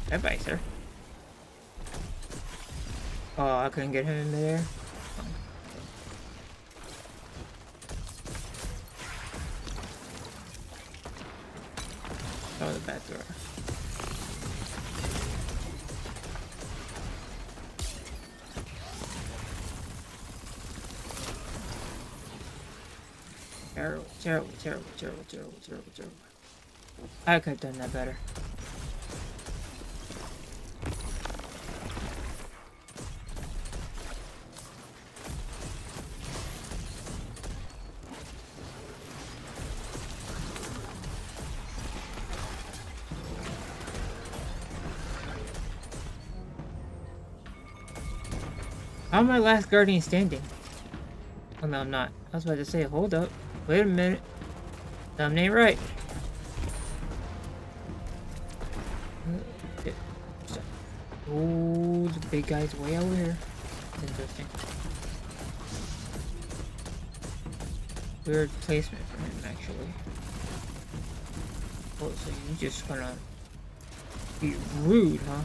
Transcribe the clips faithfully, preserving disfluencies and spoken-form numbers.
Bye-bye, sir. Oh, I couldn't get him in there. Oh, the bad thrower. Terrible, terrible, terrible, terrible, terrible, terrible, terrible. I could have done that better. How am I last guardian standing? Oh no, I'm not. I was about to say, hold up. Wait a minute. Something ain't right. Oh, the big guy's way over here. That's interesting. Weird placement for him, actually. Oh, so you just gonna be rude, huh?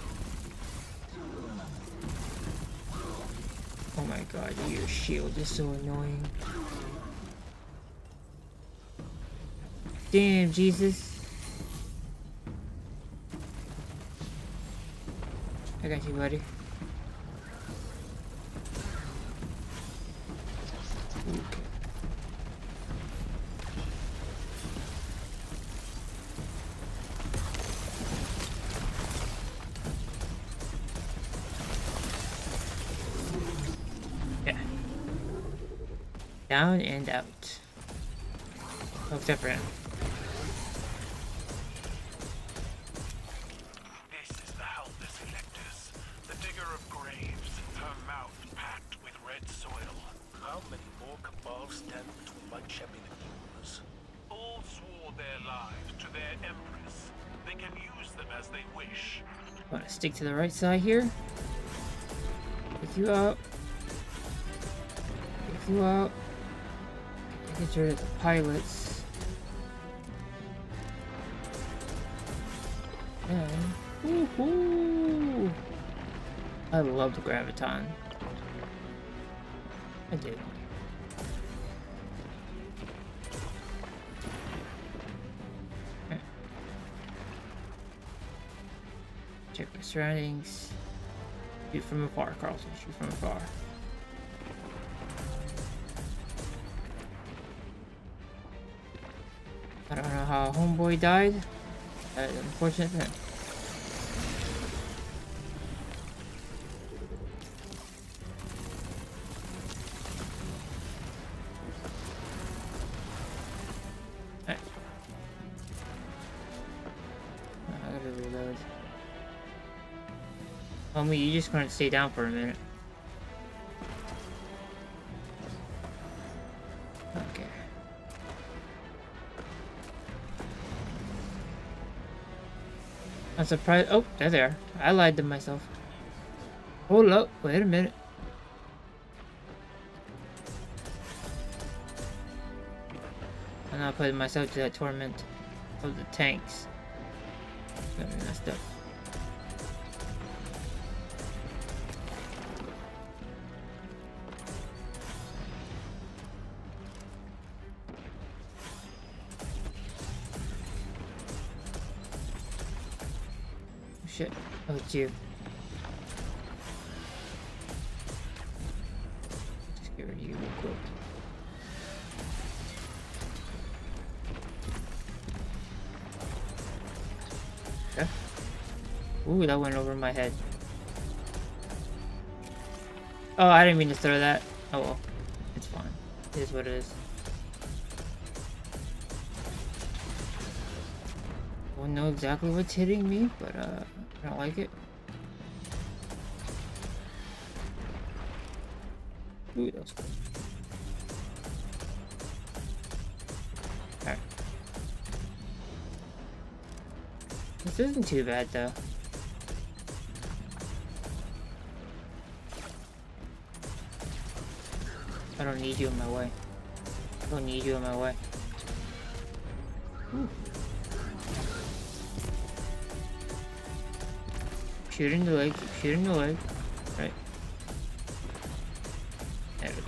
Oh my god, your shield is so annoying. Damn, Jesus. I got you, buddy. Okay. Yeah. Down and out. Oh, except for him. Want to stick to the right side here. Pick you out. Pick you out. Get rid of the pilots. And woohoo! I love the graviton. I did. Check my surroundings. Shoot from afar, Carlson. Shoot from afar. I don't know how homeboy died. That is unfortunate for him. Alright. I gotta reload. Homie, you just gonna stay down for a minute. Okay. I'm surprised. Oh, they're there. I lied to myself. Hold up. Wait a minute. I'm not putting myself to that torment of the tanks. Got me messed up. Shit. Oh, it's you. Just get rid of you real quick. Okay. Ooh, that went over my head. Oh, I didn't mean to throw that. Oh well. It's fine. It is what it is. I don't know exactly what's hitting me, but uh, I don't like it. Ooh, that was cool. Alright. This isn't too bad though. I don't need you in my way. I don't need you in my way. Ooh. shooting the leg, keep shooting the leg. Right. There we go.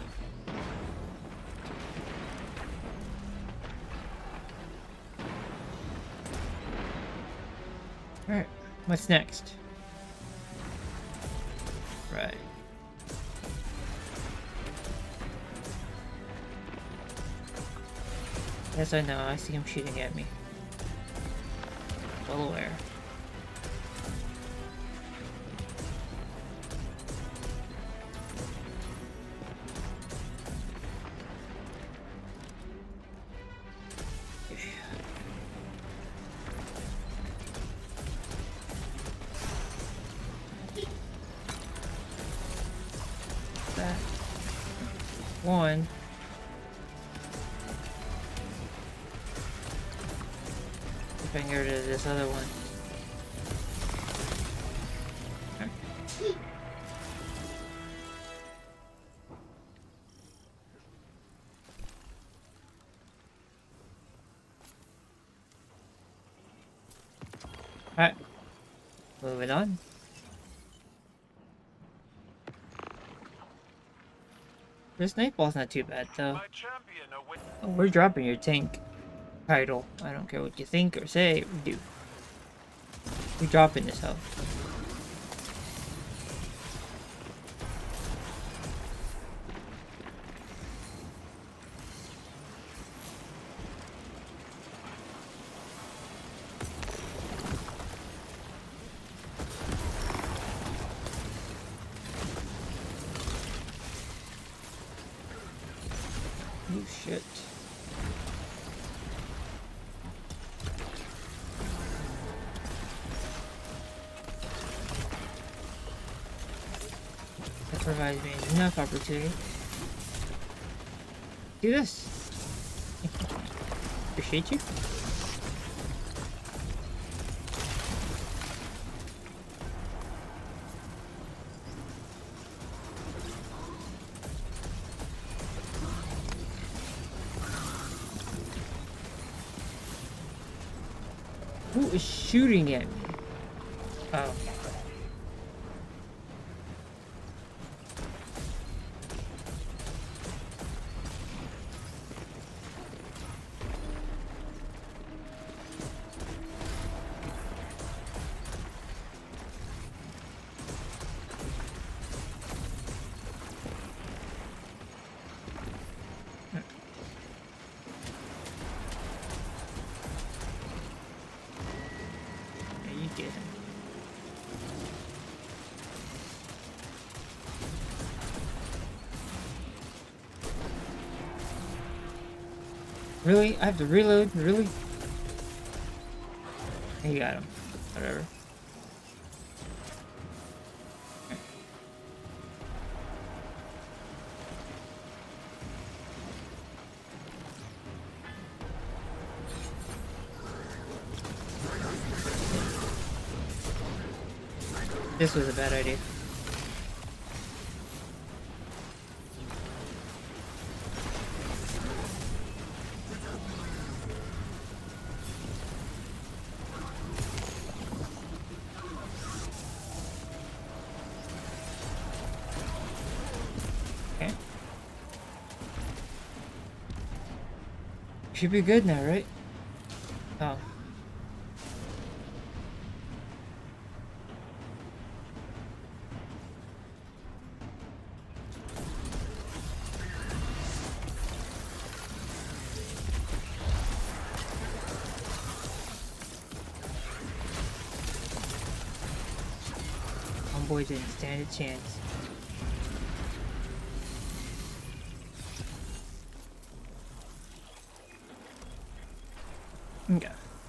Alright, what's next? Right. Yes, I know, I see him shooting at me. Well aware. That one. If I can get rid of this other one. Okay. Alright. Moving on. This Nightfall's not too bad though. Oh, we're dropping your tank title. I don't care what you think or say, we do. We're dropping this hoe. Oh shit. That provides me enough opportunity. Do this. Appreciate you. Who is shooting at me? Oh. Really? I have to reload? Really? You got him. Whatever. This was a bad idea. Should be good now, right? Oh. Homeboy didn't stand a chance. Okay.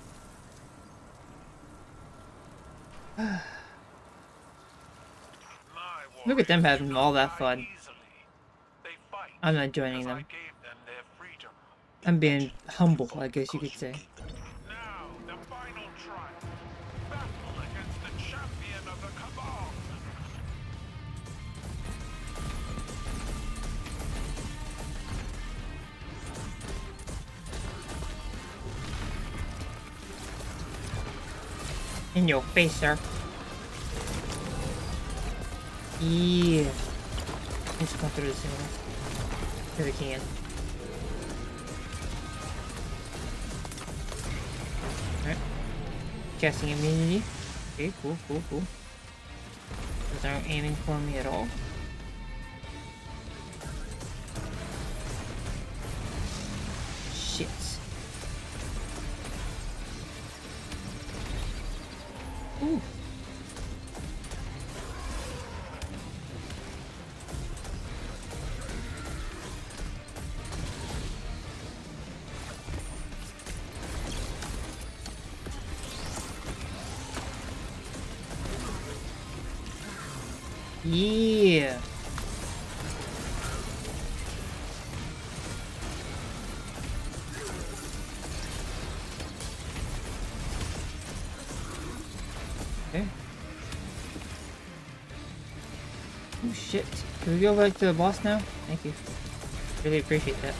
Look at them having all that fun. I'm not joining them. I'm being humble, I guess you could say. Now, the final trial. Battle against the champion of the Cabal. In your face, sir. Yeah. Let's go through this anyway. If we can. Alright. Casting immunity. Okay, cool, cool, cool. Those aren't aiming for me at all. Shit. Ooh. Yeah. Okay. Oh shit. Can we go back to the boss now? Thank you. Really appreciate that.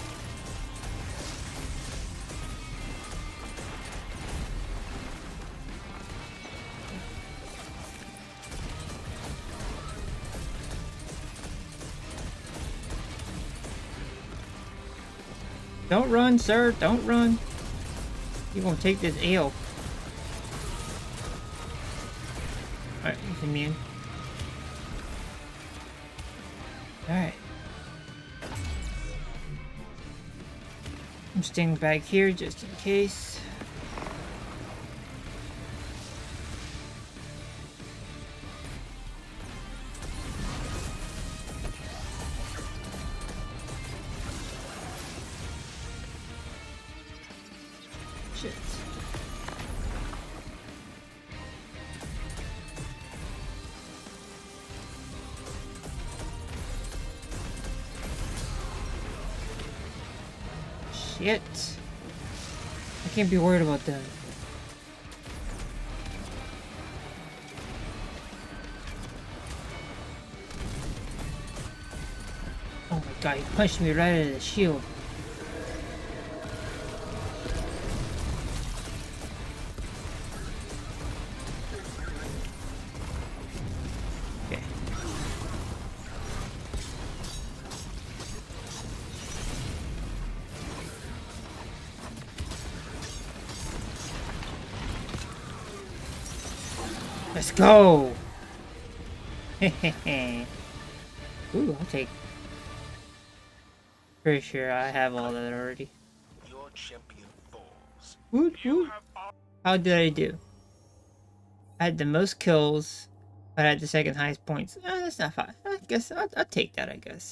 Don't run, sir. Don't run. You won't take this L. Alright, he's immune. Alright. I'm staying back here just in case. Shit. Shit. I can't be worried about them. Oh my god, he punched me right out of the shield. Okay. Let's go! Hehehe. Ooh, I'll take. Pretty sure I have all that already. Your champion falls. Woot, You woot. have all How did I do? I had the most kills, but I had the second highest points. Eh, that's not fine. I guess I'll, I'll take that, I guess.